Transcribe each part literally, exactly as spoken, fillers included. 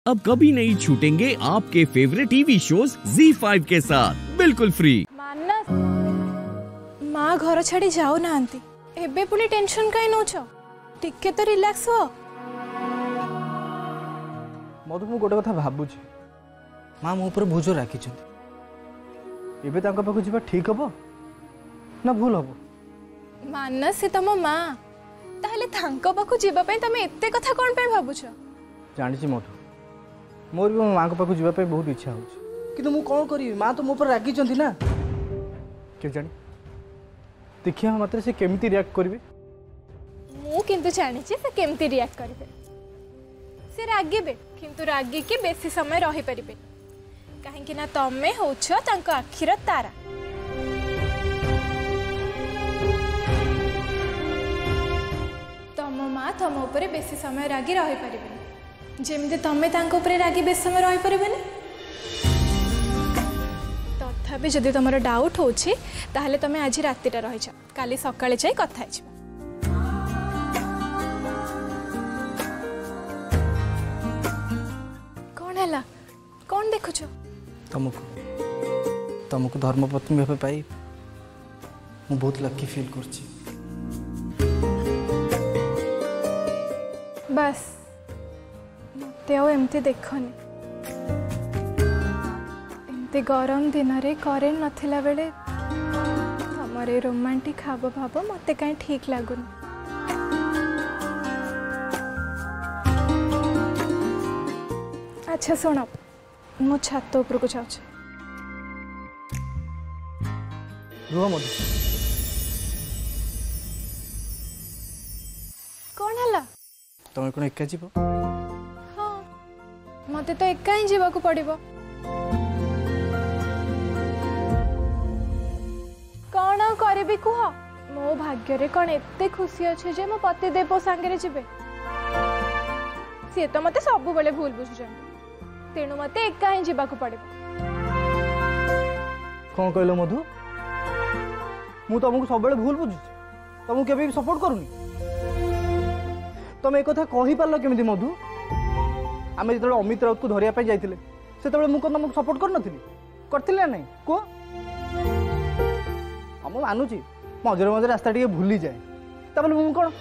अब कभी नहीं छूटेंगे आपके favourite TV shows Zee five के साथ बिल्कुल फ्री। मानस माँ घर छाड़ी जाऊ नांती एबे पुनी टेंशन काई नोछ टिके तो रिलैक्स हो। मधु मु गोटे कथा भाबुची माँ मो ऊपर भोज राखी एबे तांका पाखु जीवा ठीक हबो ना भूल हबो? मानस से तम माँ ताहले थांको पाखु जीवा पई तमे एते कथा कोन पे भाबुछ? जानिछि मधु मोर भी मो माँ को पाखु जीवा पे बहुत इच्छा होछि किंतु मु कोन करी माँ तो मो ऊपर राखी चंती ना के जानी देखिया मात्र से केमिति रिएक्ट करबे। मु किंतु जानिछि से केमिति रिएक्ट करबे। से रागिबे किंतु रागी के बेसी समय रही परिबे काहे कि ना तमे होछ तांको आखिर तारा। तम माँ तम ऊपर बेसी समय रागी रही परिबे जेमिति तमे तांको ऊपर रागी बेसी समय रही परिबेनी। तथापि जदि तुमर डाउट होछि ताहले तमे आज रातिटा रहि जा काली सकाळे जाई कथा हिजबा। कोन हला कोन देखुछ? तुमको तुमको धर्मपत्नी भाव पाई मु बहुत लकी फील करछि। बस मते आ एमती देखनी एमती गरम दिन रे करेंट नथिला बेले तमरे रोमांटिक हाव भाव मते कहीं ठीक लागुन। अच्छा सुन मो छात ऊपर को जाऊँ। रुह मधु कौन हला? तुम कौन एका जीव? हाँ मते तो एका ही जीवा को पड़िबो। कौन करबी कुह मो भाग्य रे कौन एते खुशी अच्छे जे मो पति देव सांगे जीवे सी तो मते सब बेले भूल बुझुछन तेणु मते एका ही जीवा को पड़िबो। कौन कहलो मधु मु तुमको सब बेले भूल बुझुछि तुमको केबे भी सपोर्ट करूनी? तुम एक कथा कहि पारलो केमिति मधु? आमे जतले अमित राउत को धरिया पे जाइतिले सेतबेले मु कोन तुमको सपोर्ट कर नथिली करथिले नै को? हम मानुची मझे मझे रास्ता टे भूली जाए तबले मु कोन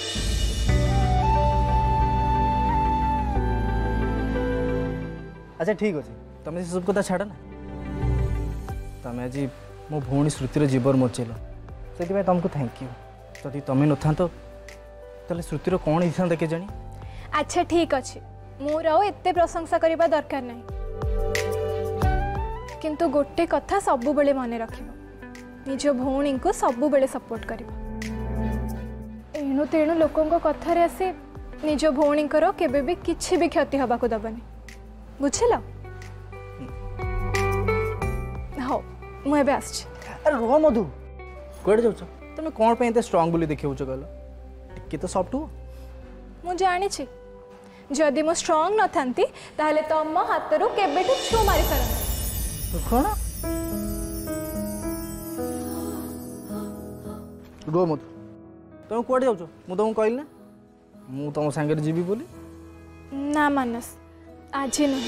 अच्छा ठीक अच्छे तुम से सब कथा छाड़ ना तुम आज मो भौणी श्रुतिर जीवन मोचेल से तुमको थैंक यू जदि तुम न था तो श्रुतिर कौन होता के जानी। अच्छा ठीक अच्छे मोर आउ एते प्रशंसा करबा दरकार नहीं किंतु गोटे कथा सब बेले मन रखिबो निज भौणी को सब बेले सपोर्ट करिबो एणु तेणु लोकों को कथारे आसे निज भौणी करो केबे भी किछि भी क्षति हबा को दबनी बुझिल? हो मु एबे आछ। अरे रुह मधु कोड जाउछ तुम कोन पे एते स्ट्रांग बोली देखिउछ कहलो टिके तो सॉफ्ट हो। मु जानि छी जदि मु स्ट्रांग न थांती ताहले तम हातरू केबेटू छु मारी सरन। तो कोन रुह मधु तुम कोड जाउछ मु तुमको कहली ना मु तुम संगे जीवी बोली? ना मानस आज नहीं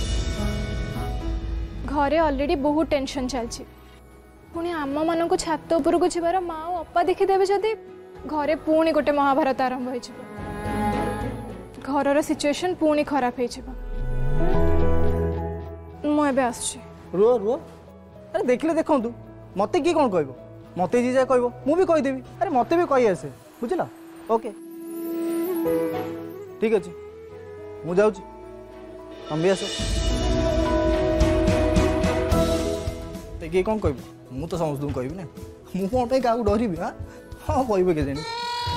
घरे ऑलरेडी बहुत टेंशन चलची पुणी आम मान को छात उपर को जीवार माँ और अपा देखीदेवे जदि घरे पुणी गोटे महाभारत आरंभ हो घर सिचुएशन पुणी खराब हो मुझे आसुची। रुह रुह अरे देखिले देखु मत किए कौन कह मत जी जाए कह मुझे कहीदेवी अरे मत भी कही आसे बुझल ओके ठीक अच्छे मु जाऊँ तुम भी आस किए कौन कह मु तो समस्त कहबी ना मु कौन पे क्या डरबी हाँ हाँ कह के जानी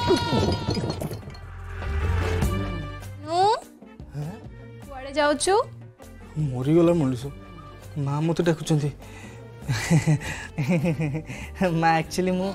कुआड़े जाऊछु मरीगला मनीष माँ मत डाकुं माँ एक्चुअली मु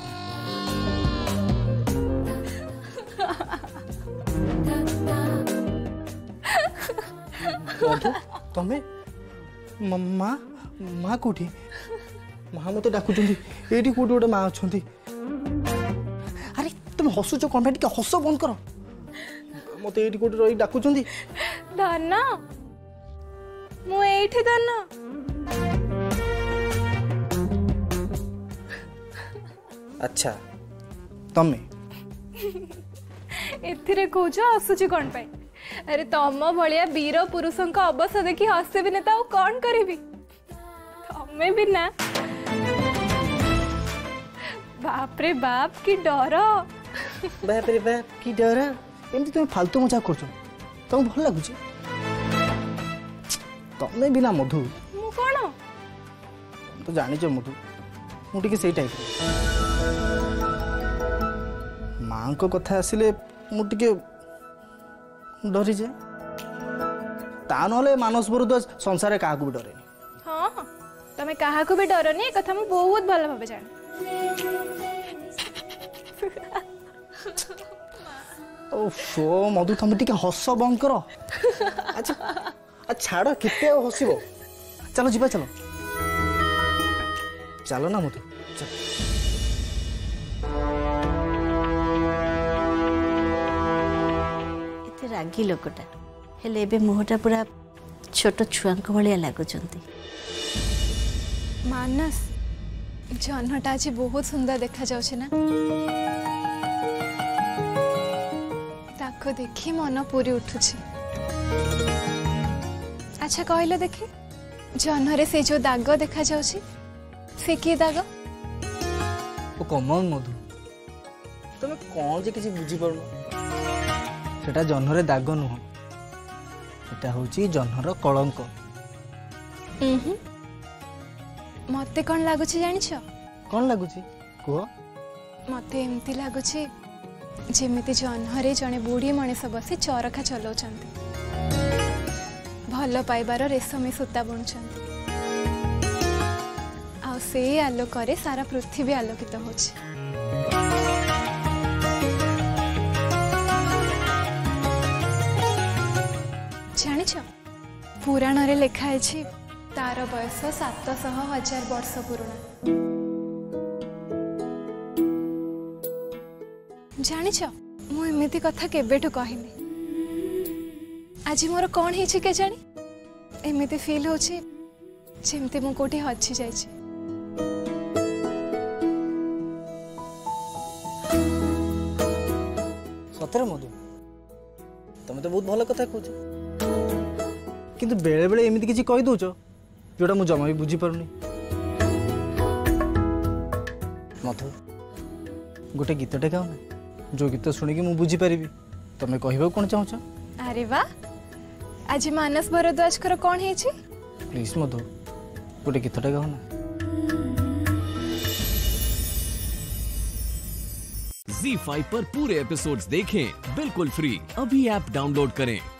तमें माँ माँ कौटी माँ मत डाकुं ये कौटी गोटे माँ अच्छा अरे तुम हसुच कौन टे हस बंद कर मत ये कौटी रही डाकुं धन मु एठी दन अच्छा तमे एथिरे कोच आसुची कोन पाई अरे तम भलिया वीर पुरुषों का अवश्य देखी हसे भी नेता कौन करी तमें भी ना बाप रे बाप की डर बाप रे बाप की डर एमती तुम फालतू मजाक कर तुम भल लगुच तमें भी ना मधु मु कौन तो जानी मधु मुझे से टाइप माँ को कथा आसिले मुझे डरी जाए ता ना मानस बरुद्वाज संसार क्या भी डरे हाँ हाँ तमें क्या भी डरनी कथा मु बहुत भल भाव जान ओफो मधु तुम टे हस बंद कर अच्छा छाड़ केते हसब चलो जीवा चलो चलो ना मधु चल एते रागी लोकटा हेले एबे मुहटा पूरा छोट छुआंक भलिया लागुचंती मानस जन्हटा आज बहुत सुंदर देखा जाउछे ना ताको देखी मन पूरी उठुछि अच्छा कहलो देखी जन्हरे से जो दाग देखा जाउछि से की दाग ओ कमन मधु तुम कौन जे किसी बुझी पार सेटा जन्हरे दाग नुह सेटा होची जन्हर कलंक मते कौन लगुच जानिछ कौन लगुच कह मते एमती लगुच जेमिति जन्हरे जड़े बुढ़ी मनीष बसी चरखा चलाउछंती भल पाइबार रेशमी सूता बुणुछंती आ से आलोकरे सारा पृथ्वी आलोकित होछि जानिछ पुराण रे लिखा है तार बयस सात सौ हजार वर्ष पुराना जानिछ मु एमिति कथा केबेठु कहनी आज मोर कौन है के जानी एमिति फील होछि जेमती मु कोठी हछि जाइछि सतरे मधु तुम तो बहुत भल कथा कहछ किंतु बेले बेले एमिति किछि कहि दउछ जोटा मु जमा भी बुझी पारुनी मधु गोटे गीतटे गाओ ना जो गीत शुणिकी मु बुझी पारिबी तमे कहबो कोन चाहछ अरे वाह आज मानस भरद्वाज कर कौन है प्लीज मधु गोटे गीतटे गाओ ना ज़ी फाइव पर पूरे एपिसोड्स देखें बिल्कुल फ्री अभी ऐप डाउनलोड करें।